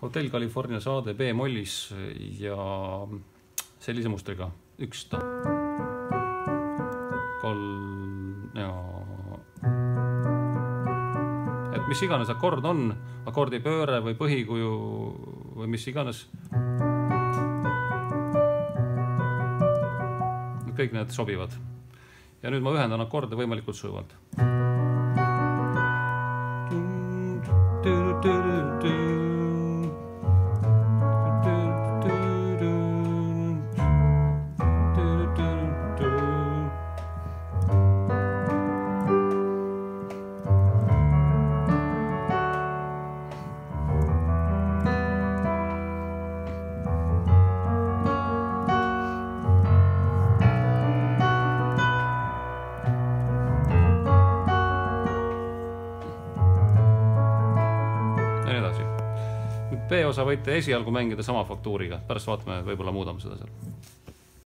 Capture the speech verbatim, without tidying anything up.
Hotel California saade B-mollis ja sellise mustriga. Üks ta. Kolm ja... Et mis iganes akord on, akordi pööre või põhikuju või mis iganes. Kõik need sobivad. Ja nüüd ma ühendan akorde võimalikult sujuvalt. B-osa võite esialgu mängida sama faktuuriga, pärast vaatame, võib-olla muudame seda seal.